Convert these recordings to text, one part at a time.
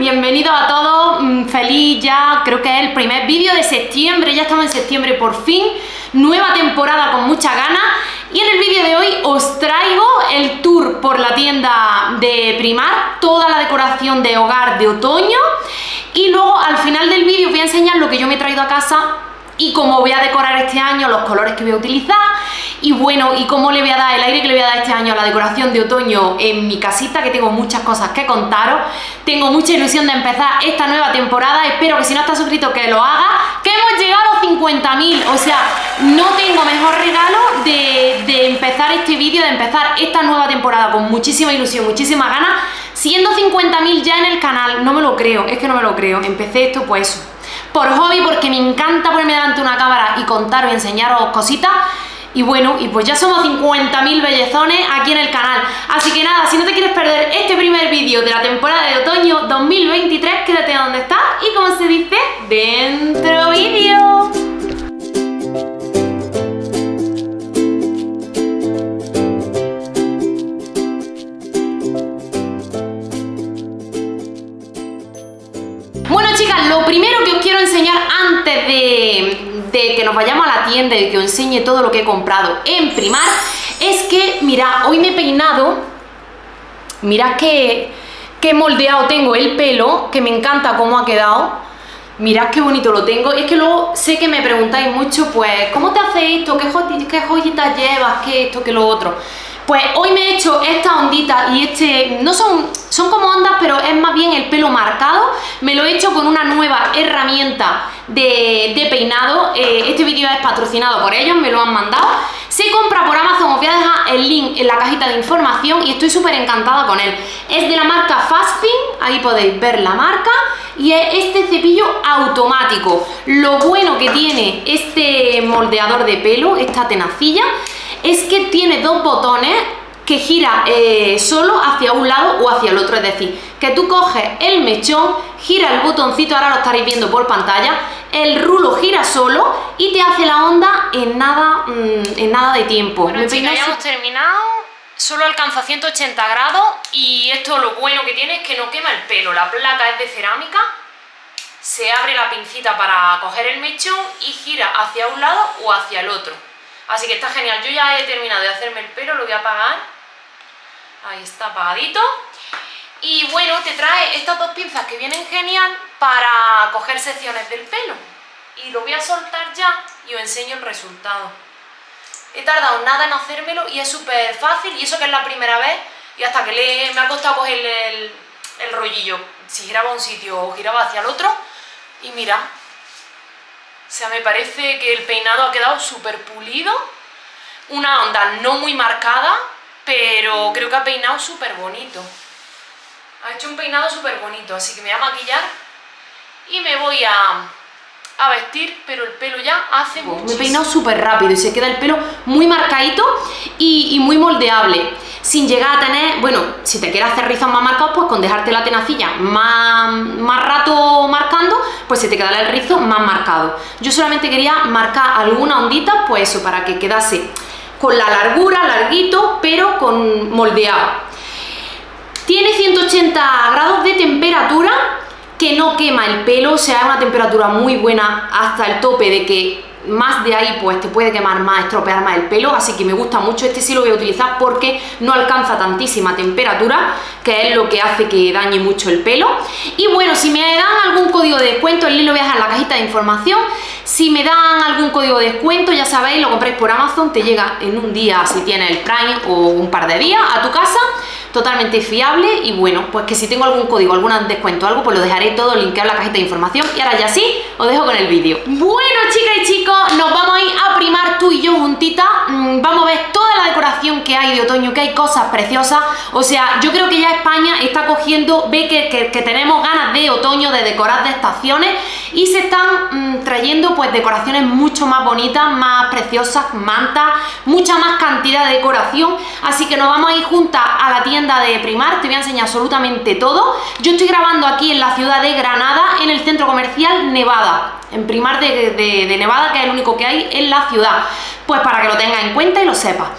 Bienvenidos a todos, feliz ya, creo que es el primer vídeo de septiembre, ya estamos en septiembre por fin, nueva temporada con muchas ganas. Y en el vídeo de hoy os traigo el tour por la tienda de Primark, toda la decoración de hogar de otoño, y luego al final del vídeo os voy a enseñar lo que yo me he traído a casa y cómo voy a decorar este año, los colores que voy a utilizar y bueno, y cómo le voy a dar el aire que le voy a dar este año a la decoración de otoño en mi casita, que tengo muchas cosas que contaros. Tengo mucha ilusión de empezar esta nueva temporada, espero que si no estás suscrito que lo hagas, que hemos llegado a 50.000, o sea, no tengo mejor regalo de empezar este vídeo, de empezar esta nueva temporada con muchísima ilusión, muchísimas ganas, siendo 50.000 ya en el canal. No me lo creo, es que no me lo creo. Empecé esto pues eso, por hobby, porque me encanta ponerme delante de una cámara y contaros y enseñaros cositas. Y bueno, y pues ya somos 50.000 bellezones aquí en el canal. Así que nada, si no te quieres perder este primer vídeo de la temporada de otoño 2023, quédate donde estás y, como se dice, dentro vídeo. Bueno, chicas, lo primero que os quiero enseñar antes de que nos vayamos a la tienda y que os enseñe todo lo que he comprado en Primark es que, mirad, hoy me he peinado, mirad qué moldeado tengo el pelo, que me encanta cómo ha quedado, mirad qué bonito lo tengo. Y es que luego sé que me preguntáis mucho, pues, ¿cómo te hace esto? ¿Qué joyitas llevas? ¿Qué esto? ¿Qué lo otro? Pues hoy me he hecho esta ondita y no son como ondas, pero es más bien el pelo marcado. Me lo he hecho con una nueva herramienta de peinado. Este vídeo es patrocinado por ellos, me lo han mandado. Se compra por Amazon, os voy a dejar el link en la cajita de información y estoy súper encantada con él. Es de la marca Fastfin, ahí podéis ver la marca, y es este cepillo automático. Lo bueno que tiene este moldeador de pelo, esta tenacilla, es que tiene dos botones que gira solo hacia un lado o hacia el otro, es decir, que tú coges el mechón, gira el botoncito, ahora lo estaréis viendo por pantalla, el rulo gira solo y te hace la onda en nada de tiempo. Bueno, chicas, ya hemos terminado, solo alcanza 180 grados y esto lo bueno que tiene es que no quema el pelo. La placa es de cerámica, se abre la pincita para coger el mechón y gira hacia un lado o hacia el otro. Así que está genial. Yo ya he terminado de hacerme el pelo, lo voy a apagar. Ahí está apagadito. Y bueno, te trae estas dos pinzas que vienen genial para coger secciones del pelo. Y lo voy a soltar ya y os enseño el resultado. He tardado nada en hacérmelo y es súper fácil. Y eso que es la primera vez. Y hasta que me ha costado coger el rollillo. Si giraba a un sitio o giraba hacia el otro. Y mira. O sea, me parece que el peinado ha quedado súper pulido. Una onda no muy marcada, pero creo que ha peinado súper bonito. Ha hecho un peinado súper bonito, así que me voy a maquillar y me voy a vestir, pero el pelo ya hace mucho. Me he peinado súper rápido y se queda el pelo muy marcadito y muy moldeable. Sin llegar a tener, bueno, si te quieres hacer rizos más marcados, pues con dejarte la tenacilla más rato marcando, pues se te quedará el rizo más marcado. Yo solamente quería marcar alguna ondita, pues eso, para que quedase con la largura, larguito, pero con moldeado. Tiene 180 grados de temperatura, que no quema el pelo, o sea, es una temperatura muy buena hasta el tope de que más de ahí pues te puede quemar más, estropear más el pelo, así que me gusta mucho. Este sí lo voy a utilizar porque no alcanza tantísima temperatura, que es lo que hace que dañe mucho el pelo. Y bueno, si me dan algún código de descuento, el link lo voy a dejar en la cajita de información. Si me dan algún código de descuento, ya sabéis, lo compráis por Amazon, te llega en un día si tienes el Prime o un par de días a tu casa, totalmente fiable. Y bueno, pues que si tengo algún código, algún descuento o algo, pues lo dejaré todo linkeado en la cajita de información. Y ahora ya sí, os dejo con el vídeo. Bueno, chicas y chicos, nos vamos a ir a Primark tú y yo juntitas. Vamos a ver toda la decoración que hay de otoño, que hay cosas preciosas. O sea, yo creo que ya España está cogiendo, ve que tenemos ganas de otoño, de decorar de estaciones, y se están trayendo pues decoraciones mucho más bonitas, más preciosas, mantas, mucha más cantidad de decoración. Así que nos vamos a ir juntas a la tienda de Primark, te voy a enseñar absolutamente todo. Yo estoy grabando aquí en la ciudad de Granada, en el centro comercial Nevada, en Primark de Nevada, que es el único que hay en la ciudad, pues para que lo tengas en cuenta y lo sepas.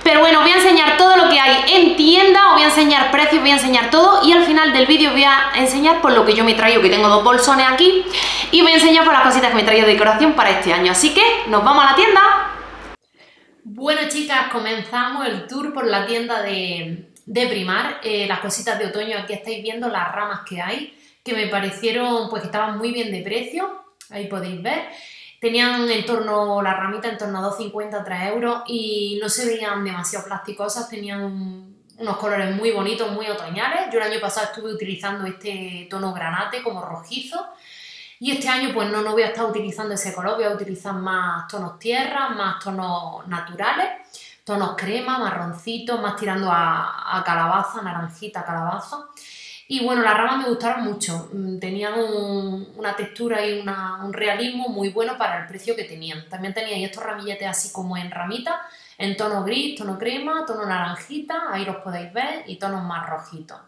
Pero bueno, os voy a enseñar todo lo que hay en tienda, os voy a enseñar precios, voy a enseñar todo y al final del vídeo os voy a enseñar por lo que yo me traigo, que tengo 2 bolsones aquí, y voy a enseñar por las cositas que me he traído de decoración para este año. Así que, ¡nos vamos a la tienda! Bueno, chicas, comenzamos el tour por la tienda de Primark. Las cositas de otoño, aquí estáis viendo las ramas que hay, que me parecieron pues que estaban muy bien de precio, ahí podéis ver. Tenían en torno, la ramita en torno a 2,50, 3 euros y no se veían demasiado plasticosas, tenían unos colores muy bonitos, muy otoñales. Yo el año pasado estuve utilizando este tono granate como rojizo y este año pues no voy a estar utilizando ese color, voy a utilizar más tonos tierra, más tonos naturales, tonos crema, marroncitos, más tirando a calabaza, naranjita, calabaza. Y bueno, las ramas me gustaron mucho, tenían una textura y un realismo muy bueno para el precio que tenían. También tenían estos ramilletes así como en ramita, en tono gris, tono crema, tono naranjita, ahí los podéis ver, y tonos más rojitos.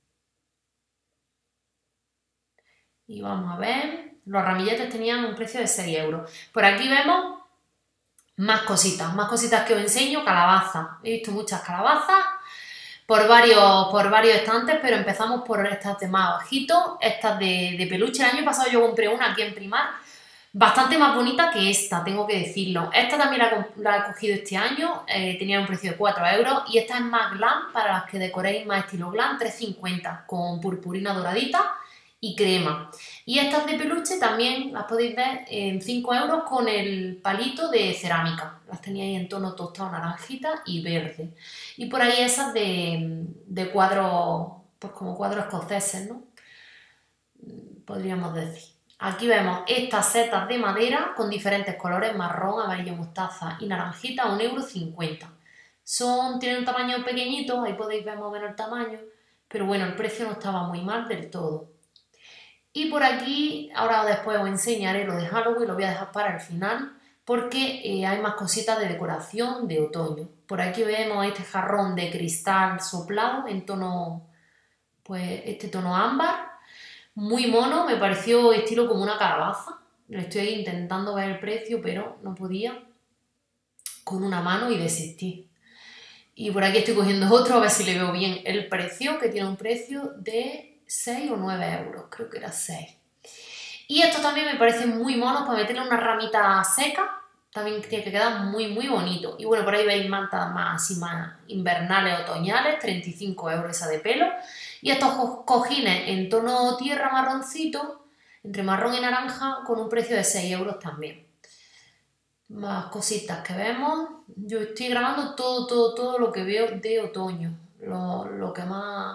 Y vamos a ver, los ramilletes tenían un precio de 6 euros. Por aquí vemos más cositas que os enseño, calabaza. He visto muchas calabazas por varios estantes, pero empezamos por estas de más bajito, estas de peluche. El año pasado yo compré una aquí en Primark, bastante más bonita que esta, tengo que decirlo. Esta también la he cogido este año, tenía un precio de 4 euros, y esta es más glam, para las que decoréis más estilo glam, 3,50, con purpurina doradita y crema. Y estas de peluche también las podéis ver en 5 euros con el palito de cerámica. Las teníais en tono tostado naranjita y verde. Y por ahí esas de cuadros, pues como cuadros escoceses, ¿no? Podríamos decir. Aquí vemos estas setas de madera con diferentes colores, marrón, amarillo mostaza y naranjita, a 1,50 €. Tienen un tamaño pequeñito, ahí podéis ver más o menos el tamaño, pero bueno, el precio no estaba muy mal del todo. Y por aquí, ahora después os enseñaré lo de Halloween, lo voy a dejar para el final, porque hay más cositas de decoración de otoño. Por aquí vemos este jarrón de cristal soplado en tono, pues este tono ámbar, muy mono, me pareció estilo como una calabaza. Le estoy intentando ver el precio, pero no podía, con una mano, y desistí. Y por aquí estoy cogiendo otro, a ver si le veo bien el precio, que tiene un precio de 6 o 9 euros, creo que era 6. Y estos también me parecen muy monos para meterle una ramita seca, también tiene que quedar muy bonito. Y bueno, por ahí veis mantas más invernales, otoñales, 35 euros esa de pelo. Y estos cojines en tono tierra marroncito, entre marrón y naranja, con un precio de 6 euros también. Más cositas que vemos. Yo estoy grabando todo lo que veo de otoño, lo que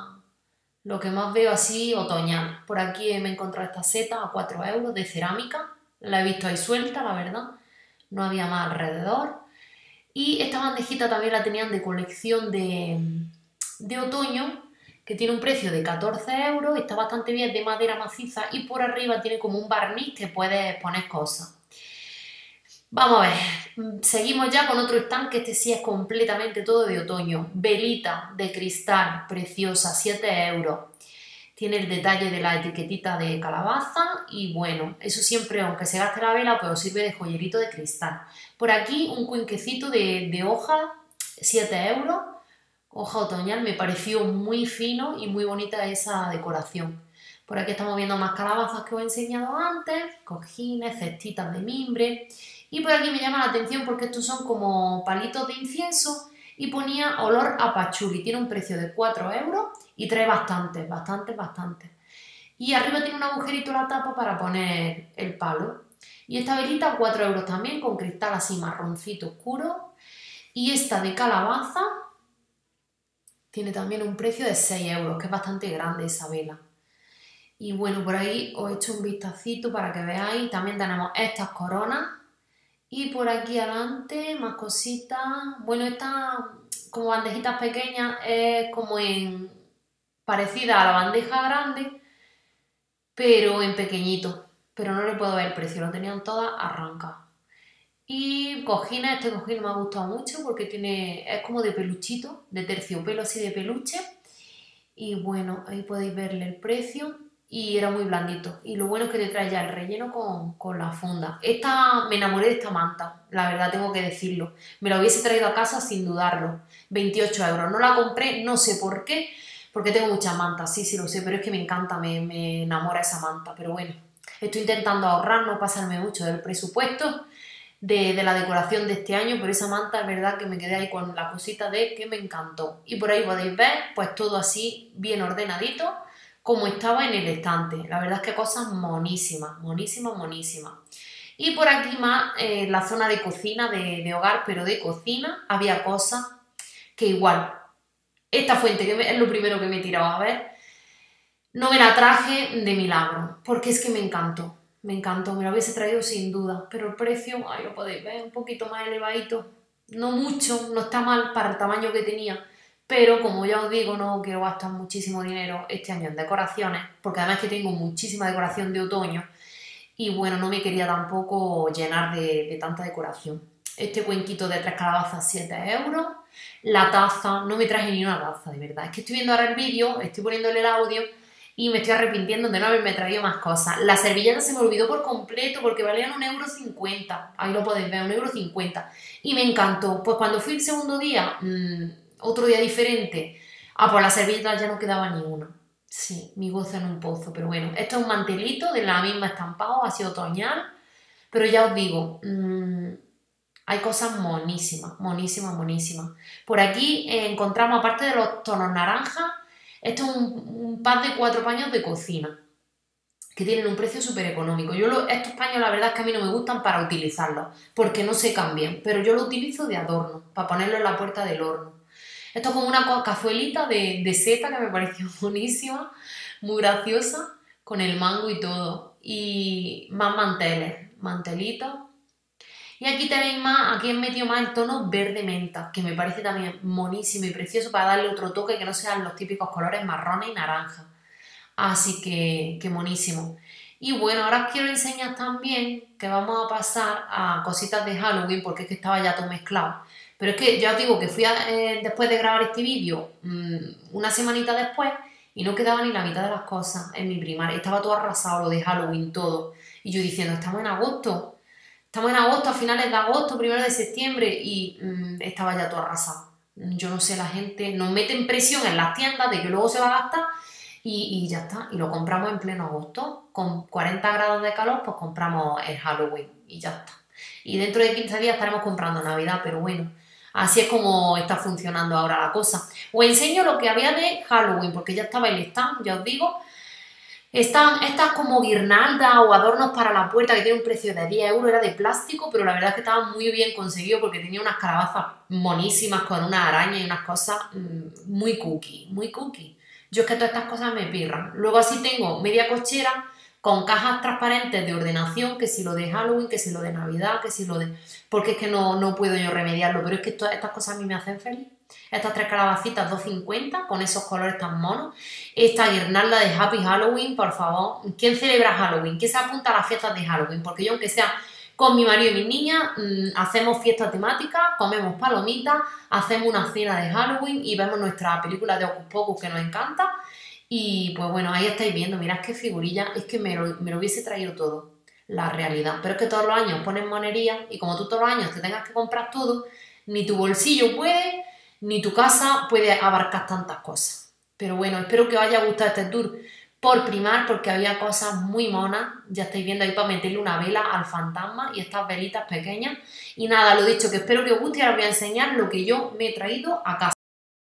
más veo así otoñal. Por aquí me he encontrado esta seta a 4 euros de cerámica. La he visto ahí suelta, la verdad. No había más alrededor. Y esta bandejita también la tenían de colección de otoño, que tiene un precio de 14 euros. Está bastante bien, de madera maciza, y por arriba tiene como un barniz que puedes poner cosas. Vamos a ver, seguimos ya con otro stand, que este sí es completamente todo de otoño. Velita de cristal, preciosa, 7 euros. Tiene el detalle de la etiquetita de calabaza y bueno, eso siempre, aunque se gaste la vela, pues os sirve de joyerito de cristal. Por aquí un cuenquecito de hoja, 7 euros, hoja otoñal, me pareció muy fino y muy bonita esa decoración. Por aquí estamos viendo más calabazas que os he enseñado antes, cojines, cestitas de mimbre. Y por aquí me llama la atención porque estos son como palitos de incienso y ponía olor a pachuli. Tiene un precio de 4 euros y trae bastantes. Y arriba tiene un agujerito la tapa para poner el palo. Y esta velita 4 euros también, con cristal así marroncito oscuro. Y esta de calabaza tiene también un precio de 6 euros, que es bastante grande esa vela. Y bueno, por ahí os he hecho un vistacito para que veáis. También tenemos estas coronas. Y por aquí adelante, más cositas. Bueno, estas como bandejitas pequeñas es como parecida a la bandeja grande, pero en pequeñito. Pero no le puedo ver el precio, lo tenían todas arrancadas. Y cojines, este cojín me ha gustado mucho porque es como de peluchito, de terciopelo así de peluche. Y bueno, ahí podéis verle el precio. y era muy blandito. Y lo bueno es que te trae ya el relleno con la funda. Me enamoré de esta manta, la verdad tengo que decirlo. Me la hubiese traído a casa sin dudarlo. 28 euros. No la compré, no sé por qué, porque tengo muchas mantas, sí lo sé, pero es que me encanta, me enamora esa manta. Pero bueno, estoy intentando ahorrar, no pasarme mucho del presupuesto de la decoración de este año, pero esa manta es verdad que me quedé ahí con la cosita de que me encantó. Y por ahí podéis ver, pues todo así, bien ordenadito, como estaba en el estante. La verdad es que cosas monísimas, monísimas, monísimas. Y por aquí más, la zona de cocina, de hogar, pero de cocina, había cosas que igual, esta fuente, que es lo primero que me he tirado a ver, no me la traje de milagro, porque es que me encantó, me la hubiese traído sin duda, pero el precio, ahí lo podéis ver, un poquito más elevadito, no mucho, no está mal para el tamaño que tenía, pero como ya os digo, no quiero gastar muchísimo dinero este año en decoraciones, porque además que tengo muchísima decoración de otoño, y bueno, no me quería tampoco llenar de tanta decoración. Este cuenquito de 3 calabazas, 7 euros, la taza, no me traje ni una taza, de verdad, es que estoy viendo ahora el vídeo, estoy poniéndole el audio, y me estoy arrepintiendo de no haberme traído más cosas. La servilleta se me olvidó por completo porque valían 1,50 €, ahí lo podéis ver, 1,50 €, y me encantó. Pues cuando fui el segundo día, otro día diferente, pues la servilleta ya no quedaba ni una. Sí, mi gozo en un pozo, pero bueno, esto es un mantelito de la misma estampado, así otoñal, pero ya os digo, hay cosas monísimas, monísimas, monísimas. Por aquí encontramos, aparte de los tonos naranjas, esto es un pack de 4 paños de cocina, que tienen un precio súper económico. Estos paños la verdad es que a mí no me gustan para utilizarlos, porque no se cambian, pero yo los utilizo de adorno, para ponerlo en la puerta del horno. Esto es como una cazuelita de seta que me pareció buenísima, muy graciosa, con el mango y todo. Y más manteles, mantelitos. Y aquí tenéis más, aquí he metido más el tono verde menta, que me parece también monísimo y precioso para darle otro toque que no sean los típicos colores marrones y naranja. Así que monísimo. Y bueno, ahora os quiero enseñar también que vamos a pasar a cositas de Halloween, porque es que estaba ya todo mezclado. Pero es que ya os digo que fui después de grabar este vídeo, una semanita después, y no quedaba ni la mitad de las cosas en mi primaria. Estaba todo arrasado, lo de Halloween, todo. Y yo diciendo, estamos en agosto, a finales de agosto, 1 de septiembre, y estaba ya todo arrasado. Yo no sé, la gente nos meten presión en las tiendas de que luego se va a gastar y ya está. Y lo compramos en pleno agosto, con 40 grados de calor, pues compramos el Halloween y ya está. Y dentro de 15 días estaremos comprando Navidad, pero bueno, así es como está funcionando ahora la cosa. Os enseño lo que había de Halloween, porque ya estaba el stand, ya os digo. Estas como guirnaldas o adornos para la puerta que tiene un precio de 10 €, era de plástico, pero la verdad es que estaba muy bien conseguido porque tenía unas calabazas monísimas con unas arañas y unas cosas muy cookie, muy cookie. Yo es que todas estas cosas me pirran. Luego así tengo media cochera con cajas transparentes de ordenación, que si lo de Halloween, que si lo de Navidad, que si lo de... Porque es que no puedo yo remediarlo, pero es que todas estas cosas a mí me hacen feliz. Estas 3 calabacitas, 2,50, con esos colores tan monos. Esta guirnalda de Happy Halloween, por favor. ¿Quién celebra Halloween? ¿Quién se apunta a las fiestas de Halloween? Porque yo, aunque sea con mi marido y mis niñas, hacemos fiestas temáticas, comemos palomitas, hacemos una cena de Halloween y vemos nuestra película de Hocus Pocus que nos encanta. Y pues bueno, ahí estáis viendo, mirad qué figurilla, es que me lo hubiese traído todo, la realidad. Pero es que todos los años ponen monería y como tú todos los años te tengas que comprar todo, ni tu bolsillo puede, ni tu casa puede abarcar tantas cosas. Pero bueno, espero que os haya gustado este tour por Primark, porque había cosas muy monas. Ya estáis viendo ahí para meterle una vela al fantasma y estas velitas pequeñas. Y nada, lo dicho, que espero que os guste y ahora os voy a enseñar lo que yo me he traído a casa.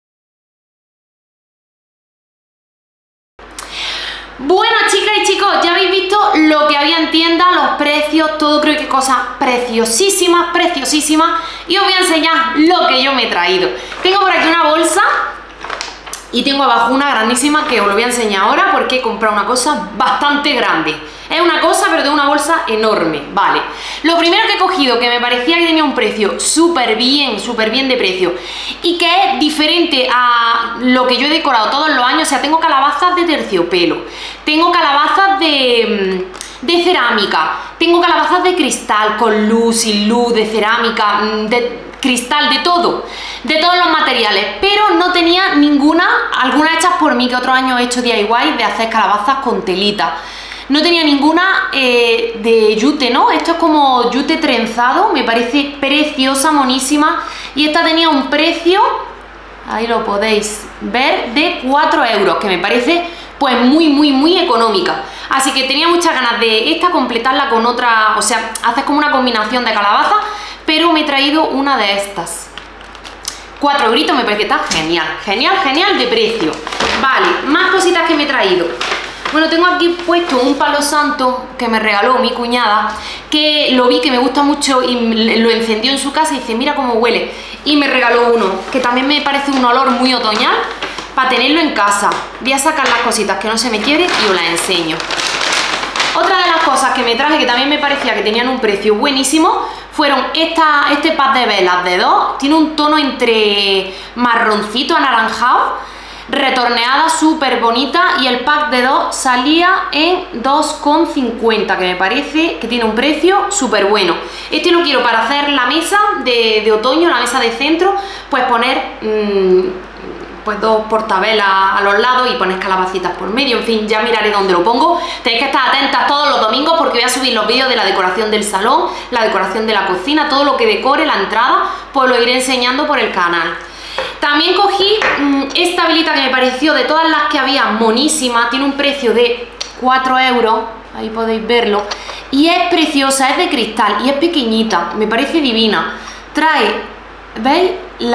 Bueno, chicas y chicos, ya habéis visto lo que había en tienda, los precios, todo, creo que cosas preciosísimas, preciosísimas. Y os voy a enseñar lo que yo me he traído. Tengo por aquí una bolsa y tengo abajo una grandísima que os lo voy a enseñar ahora porque he comprado una cosa bastante grande. Es una cosa, pero de una bolsa enorme, vale. Lo primero que he cogido, que me parecía que tenía un precio súper bien de precio y que es diferente a lo que yo he decorado todos los años. O sea, tengo calabazas de terciopelo, tengo calabazas de cerámica, tengo calabazas de cristal, con luz, sin luz, de cerámica, cristal, de todo, de todos los materiales, pero no tenía ninguna, algunas hechas por mí, que otros años he hecho DIY de hacer calabazas con telita. No tenía ninguna de yute, ¿no? Esto es como yute trenzado, me parece preciosa, monísima, y esta tenía un precio, ahí lo podéis ver, de 4 euros, que me parece pues muy económica. Así que tenía muchas ganas de esta completarla con otra, o sea, haces como una combinación de calabaza, pero me he traído una de estas. 4 euritos, me parece que está genial, genial de precio. Vale, más cositas que me he traído. Bueno, tengo aquí puesto un palo santo que me regaló mi cuñada, que lo vi que me gusta mucho y lo encendió en su casa y dice, mira cómo huele. Y me regaló uno, que también me parece un olor muy otoñal, para tenerlo en casa. Voy a sacar las cositas que no se me quiebren y os las enseño. Otra de las cosas que me traje, que también me parecía que tenían un precio buenísimo, fueron este pack de velas de 2. Tiene un tono entre marroncito anaranjado, retorneada, súper bonita, y el pack de 2 salía en 2,50, que me parece que tiene un precio súper bueno. Este lo quiero para hacer la mesa de otoño, la mesa de centro, pues poner pues 2 portavelas a los lados y poner calabacitas por medio. En fin, ya miraré dónde lo pongo. Tenéis que estar atentas todos los domingos porque voy a subir los vídeos de la decoración del salón, la decoración de la cocina, todo lo que decore la entrada, pues lo iré enseñando por el canal. También cogí esta velita que me pareció, de todas las que había, monísima. Tiene un precio de 4 euros, ahí podéis verlo, y es preciosa, es de cristal y es pequeñita, me parece divina. Trae, ¿veis?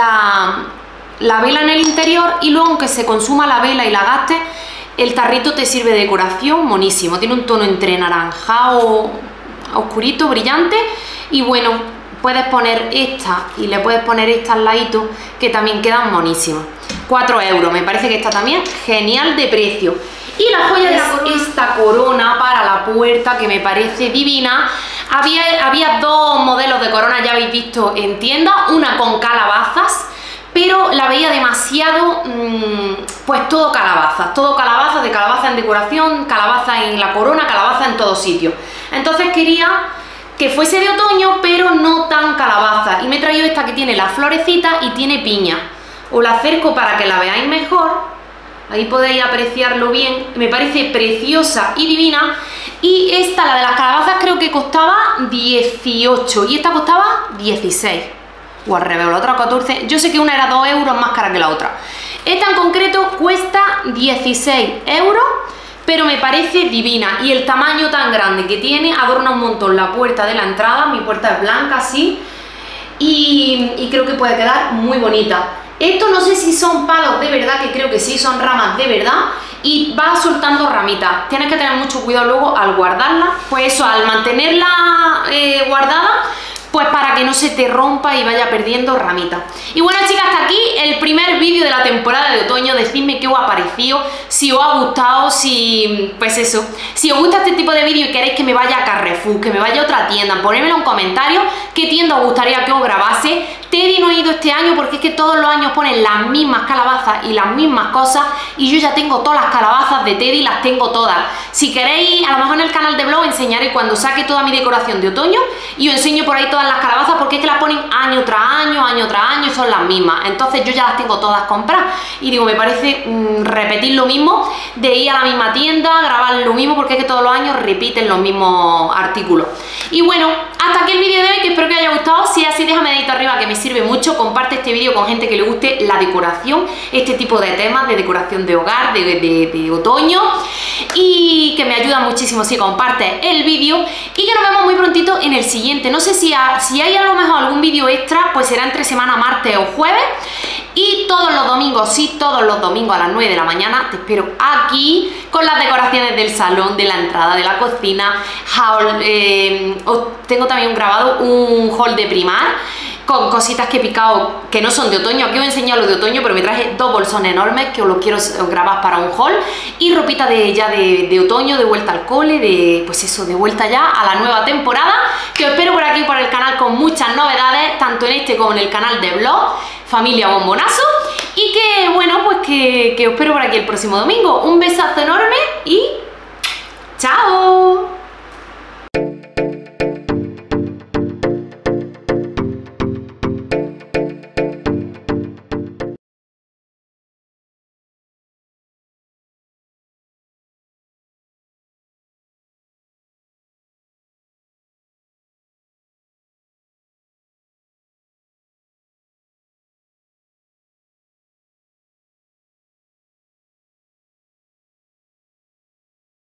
La vela en el interior, y luego, aunque se consuma la vela y la gastes, el tarrito te sirve de decoración, monísimo. Tiene un tono entre naranjado, oscurito, brillante, y bueno, puedes poner esta y le puedes poner esta al ladito, que también quedan monísimas. 4 euros, me parece que está también genial de precio. Y la joya es esta corona para la puerta, que me parece divina. Había 2 modelos de corona, ya habéis visto en tienda, una con calabazas, pero la veía demasiado, pues todo calabazas de calabaza en decoración, calabaza en la corona, calabaza en todos sitios. Entonces quería que fuese de otoño, pero no tan calabaza, y me he traído esta que tiene las florecitas y tiene piña. Os la acerco para que la veáis mejor, ahí podéis apreciarlo bien. Me parece preciosa y divina. Y esta, la de las calabazas, creo que costaba 18 y esta costaba 16, o al revés, la otra 14. Yo sé que una era 2 euros más cara que la otra. Esta en concreto cuesta 16 euros, pero me parece divina, y el tamaño tan grande que tiene adorna un montón la puerta de la entrada. Mi puerta es blanca así, y creo que puede quedar muy bonita. Esto no sé si son palos de verdad, que creo que sí, son ramas de verdad, y va soltando ramitas. Tienes que tener mucho cuidado luego al guardarla, pues eso, al mantenerla guardada, pues para que no se te rompa y vaya perdiendo ramitas. Y bueno, chicas, hasta aquí el primer vídeo de la temporada de otoño. Decidme qué os ha parecido, si os ha gustado, si, pues eso, si os gusta este tipo de vídeo y queréis que me vaya a Carrefour, que me vaya a otra tienda, ponedmelo en comentarios qué tienda os gustaría que os grabase. Teddy no he ido este año porque es que todos los años ponen las mismas calabazas y las mismas cosas, y yo ya tengo todas las calabazas de Teddy, las tengo todas. Si queréis, a lo mejor en el canal de blog enseñaré cuando saque toda mi decoración de otoño, y os enseño por ahí todas las calabazas, porque es que las ponen año tras año y son las mismas. Entonces yo ya las tengo todas compradas, y digo, me parece repetir lo mismo, de ir a la misma tienda, grabar lo mismo, porque es que todos los años repiten los mismos artículos. Y bueno, hasta aquí el vídeo de hoy, que espero que os haya gustado. Si es así, déjame dedito arriba, que me sirve mucho. Comparte este vídeo con gente que le guste la decoración, este tipo de temas de decoración de hogar, de otoño, y que me ayuda muchísimo si compartes el vídeo. Y que nos vemos muy prontito en el siguiente. No sé si hay a lo mejor algún vídeo extra, pues será entre semana, martes o jueves. Y todos los domingos, sí, todos los domingos a las 9 de la mañana te espero aquí con las decoraciones del salón, de la entrada, de la cocina, haul. Tengo también grabado un haul de Primark con cositas que he picado que no son de otoño. Aquí os he enseñado lo de otoño, pero me traje 2 bolsones enormes que os los quiero grabar para un haul, y ropita de otoño, de vuelta al cole, pues eso, de vuelta ya a la nueva temporada, que os espero por aquí por el canal con muchas novedades, tanto en este como en el canal de blog Familia Bombonazo. Y que bueno, pues que os espero por aquí el próximo domingo. Un besazo enorme y ¡chao!